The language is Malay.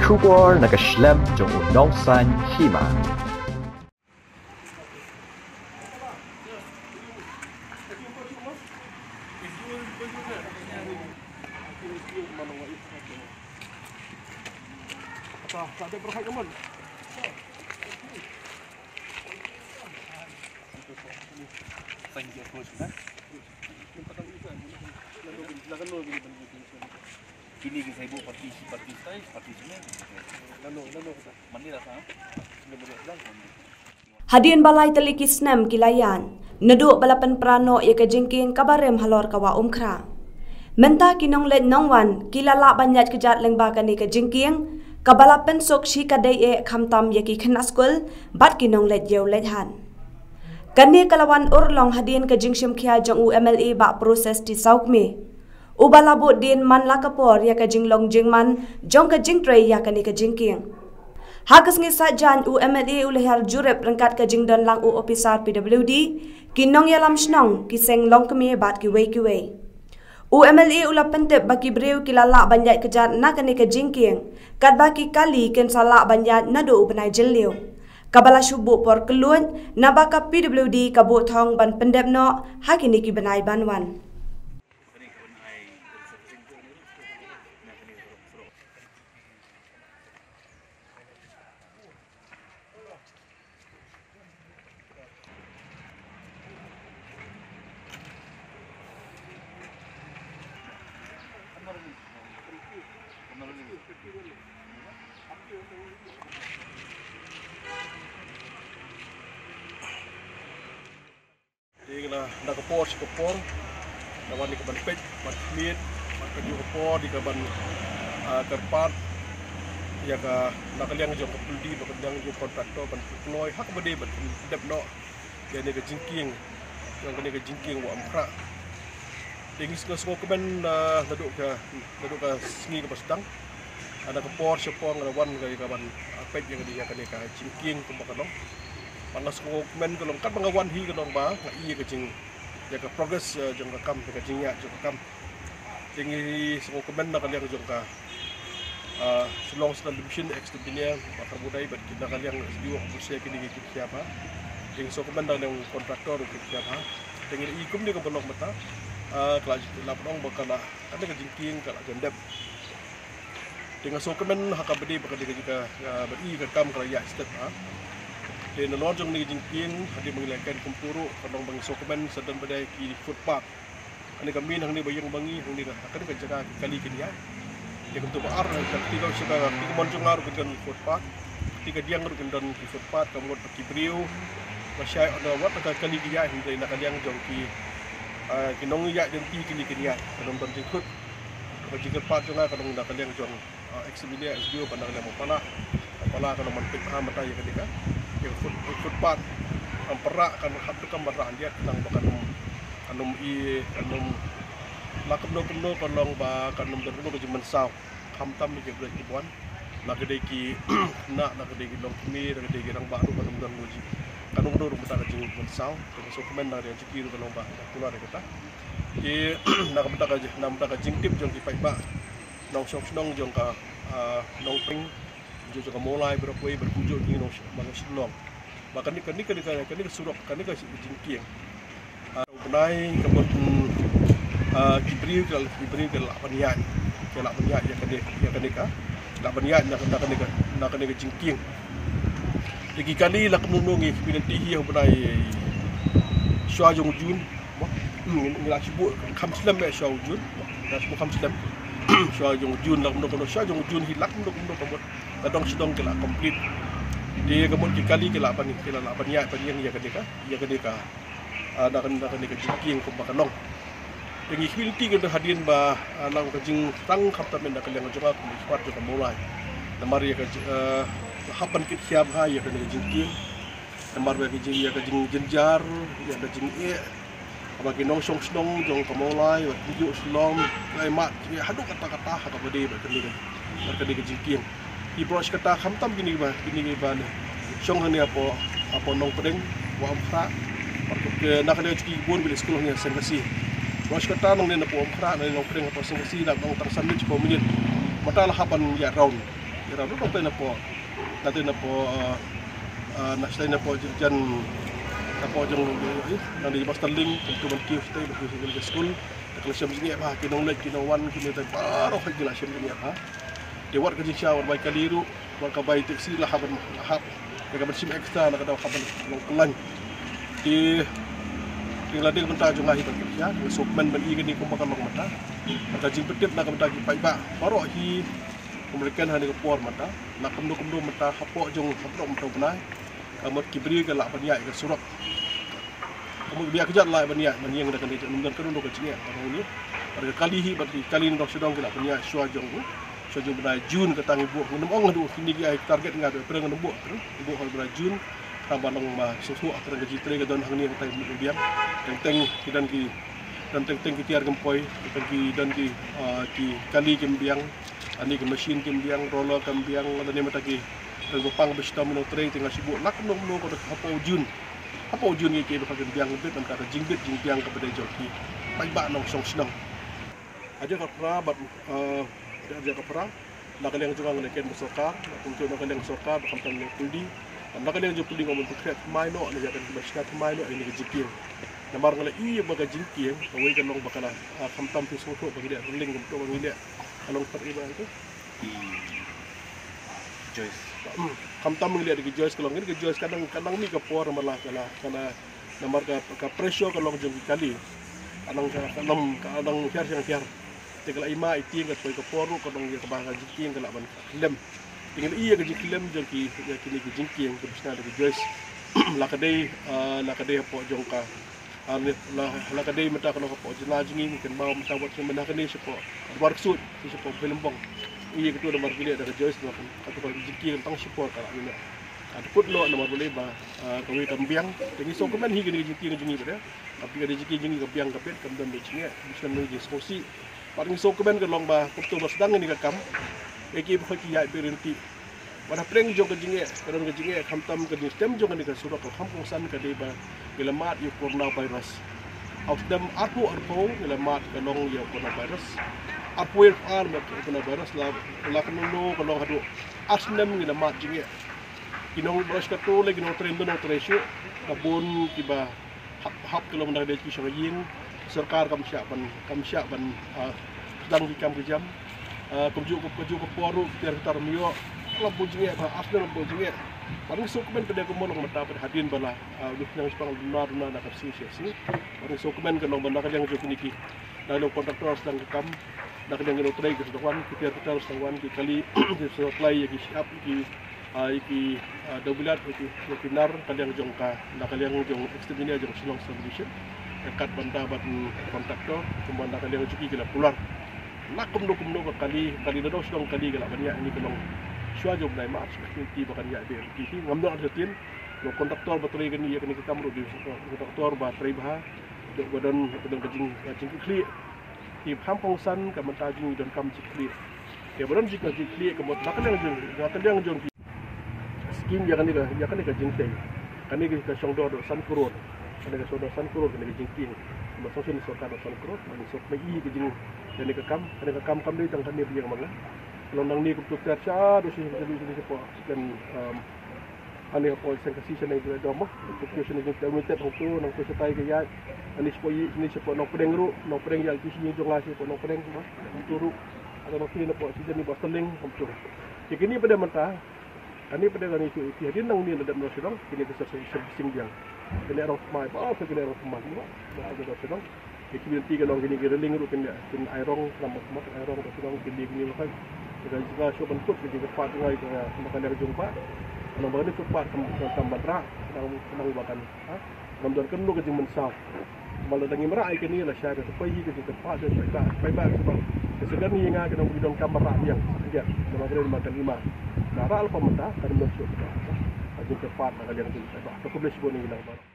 出国那个 Schlemm 中有农山起码。 Kini saya buat parti semua. Manila sah. Hadian balai teliki snem kilayan, neduk balapan prano ia kejengking kabarem halor kawa umkra. Menta kinong let nongwan kilala banyak kejat lengbakan ni kejengking, kabalapan sok shi kadai e khamtam yaki kena skul, bat kinong let jauh let han. Kani kalawan urlong hadian kejengshim kia jong UMLA bak proses di saukme. Ubalabut din man lakapor ya kejinglong jingman jong kejingtray ya kani kejingking. Hagas ngisa jan UMLA ulehar jurep rengkat kejingdon lang u opisar PWD kinong yalam shnong kiseng long kemi bat kiwei. UMLA ula pentep baki breu kilala banjat kejat na kani kejingking kat baki kali ken salak banjat nado ubenai jeliu. Kabala syubuk por keluan nabaka PWD kabut thong ban pendep no hakini ki benai banwan. Nak kepor, kawan di kaban pej, kaban mit, kaban kepor di kaban terpat, ya ka nak kalian jom kapuldi, nak kalian jom kontraktor, kaban ploy, hak berde berdep no, ya ni kejingking, yang kini kejingking wa amkra. Tinggi semua kaban naduk ke sini ke Pasdang, ada kepor, sepong, kawan kaban pej yang kini kejingking kumbakan. Panas komen kalau kan pengawan hi kalau bah ngai kecing jaga progress jangka kam kecingnya jangka kam tinggi semua komen nak kalian jangka selong sedang division extensinya bakar budaya bagi kita kalian dua kursi kini siapa tinggi semua komen dengan kontraktor siapa tinggi ikum dia kebenar mata kalau lapang bakal ada kecingking kalau jendep tinggi semua komen hak abadi bakal juga beri ke kam kalau ya step di nolong ni jingking hadi mengilakan kumpuru kadang bang sokomen sedang pada ki footpath ani kami nang ni bayang bangi nang ni akan jaga kali kini ya dia untuk bar ketika sudah ketika moncong ngaru dengan footpath ketika dia ngaru dengan footpath kemudian pergi beriu masyai ada wat kali dia hindi nak kalian jongki kinong ya jengki kini ya kadang berjingkut bagi kerpat juga kadang nak kalian jong eksibilia SBO pandang lemo pala kalau mantik mata ya ketika footpath ang perak kan hatu kan marah dia tentang kanum lakam no kolong ba kanum berno ke juman saw hamtam ni jebre kibuan nak kedeki nak kedeki long kemi nak kedeki rang baru kanum dan muji kanum do rumah ke juman saw terus komen dari cikiru kolong ba keluar kata di nak mata ke jingtip jong ki pai ba nong sok nong jong ka nong ping juga mulai berpujuk di Malaysia Selong. Bahkan ni surok kan ni jingking. Benai kemudian kibri ke lapanian ya kan lapanian nak jingking. Lagi kali lak menungi pinanti yang benai Shah Jong Jun, ngelak sibuk kamslam Shah Jun, dah sibuk kamslam Shah Jong Jun lak menungi Shah Jong Jun hilak menungi kemudian kadang sedang kelak komplit dia kemudian kali kelak ya panian ya kedeka nak jingking kumbakan long dengan hilti kita hadirin ba lang kajing tang kapten nak kalian juga kumpul juga mulai namar ya hapan kit siap ha ya kedeka jingking namar ba kajing jenjar ya kajing bagi nong song jong kemulai video selom mat haduk kata-kata atau bade kedeka jingking ibros kata hamtam gini ba song hani apa nong pedeng wa amkra ke nak ada ciki bon bila sekolah ni sengkasi ibros kata nong ni na po amkra na nong pedeng apa sengkasi nak nong tersandwich po minit mata lah hapan ya round Ira do na po. Nato na po nastay na po jan kapo jang nang di Bastarling to man kiyo stay sa school. Kelasnya begini apa? Kinong lek kinawan kini tay paro kay kelasnya begini apa? Dewat kaji shower bay kaliru, war ka bay taxi lah haban lahap. Daga sim extra na kadaw haban long kulan. Di lading benta jung ahi ban ya, sopman ban igani kumbakan long mata. Mata jing petip na kamta ki pai ba. Paro hi kumlekan hani ko por mata. Na kumdo mata hapo jung hapo mata benai. Kamot kibri ka la ban ya ka surak. Kamu biar kejat lah banyak yang dah kena nundan kerana dok cengek orang ini. Pada kali ni dok sedang kena punya suajong pada Jun ketang ibu. Minum orang tu kini dia target ngah perang nombor tu. Ibu kalau pada Jun tambah nang susu akan gaji teri ke don hang ni kita ibu biang. Teng kidan ki dan teng kitiar gempoi dan ki kali kembiang ani ke mesin kembiang roller kembiang dan ni mata ki berpang bersama minum teri tengah sibuk nak nombor pada apa Jun. Apa ujung ni kita pakai biang lebih dan kata jingbit jingbiang kepada joki. Baik bak nong song senang. Aja kapra bat aja kapra. Nak kalian juga ngelakuin bersokar, untuk nak kalian bersokar, bahkan kalian kuldi. Nak kalian juga kuldi ngomong tukret maino, ni jangan bersihkan maino ini kejikir. Namar ngala iya baga jingkir, awai kan long bakala kamtam tu soto bagi dia ruling untuk bagi dia. Kalong teriba itu. Joyce. Kamtam ngeliat di Joyce kalau ini Joyce kadang ni kapor malah karena namar ka pressure kalau jeng kali kadang hiar tinggal ima iting ka toy kapor kalau dia ka bahasa jingking kala ban lem tinggal iya ka jingking lem jeng ki kini ki jingking ke bisna di Joyce lakadai po jong ka lakadai mata kalau po jena jinging kan mau mata buat yang benar kini sepo worksut sepo filmbong iya ketua nomor gila dari Joyce tu atau kalau jiki tentang support kalau ini ada put lo nomor boleh bah kami kambiang jadi sokomen hingga ni jiki jengi pada tapi ada jiki jengi kambiang kapit kamdan jengi bisa menjadi skosi paling sokomen ke long bah kutu sedang ni kam eki bagi ya berhenti pada prank jong ke jengi kadang ke jengi kamtam ke stem jong ni ke surat ke kampung san ke deba gelamat yu coronavirus of them arpo gelamat ke long yu coronavirus Apuil arm kena virus la kanu kalau hadu asnem ngina mat jinge kinong brush ka to lagi no trend no tresyo kabun kiba hap kalau mendak de kisah yin sarkar kam sya ban sedang di kam kejam keju ke poru ter tarmio la bu jinge ba asnem bu jinge paling sokumen pada kumolong mata pada hadirin bala nang sepang dunar na kapsi sesi paling sokumen ke nomor nak yang jokiniki dalam kontraktor sedang kam nak kena ngino try ke sedawan kita harus sedawan ki kali di supply ki siap ki dobulat ki pinar kalian jongka nak kalian jong extendini jong silong solution dekat banda bat kontraktor cuma nak kalian cuki kila pular nak kumdo kali dodo silong kali kala banyak ini kelong syua jom nai mat seperti bahkan ya be ki ngamdo ada tin no kontraktor bateri kan ya kena kita mru di kontraktor bateri bah dok badan kejing kli di kampung san ke mentajing dan kam cikli. Ya badan jika cikli ke mot nakal yang jong skin ya kan ni ka jingteng. Kan ni ka songdo do san kurut. Kan ni ka songdo san kurut kan ni jingting. Masuk sini sokar do san kurut, mani sok mai ke jing dan ni ka kam ni tang kan ni biang mangla. Londang ni ku tukar cha do sini jadi sepo dan ani ko sen kasi sen ni do mo. Tukar ni termitet hotu nang ko setai ke ya. Ani sepo no pedeng yang kisi jong lasi po no pedeng ma turu ada no kini po season ni Bastarling komptur jadi ni pada mata ani pada gani itu dia nang ni dalam rosidong kini bisa servicing dia kena orang mai apa kena orang mai ba ada rosidong jadi bil tiga long gini gereling ru kena airong sama airong rosidong gini lepas kita juga show bentuk jadi cepat ngai ke makan dari jumpa kalau bagani cepat tambah rak nang makan Namdan kan lu kejeng mensaf. Malah dangi merak ikan ni lah syarikat supaya kejeng tepat dan baik sebab kesegan ni yang akan bidang kamera yang dia nama kena dimakan 5. Nah, rak alpa mentah kan mensyuk. Kejeng tepat nak kalian tu. Tak boleh sebut ni bilang.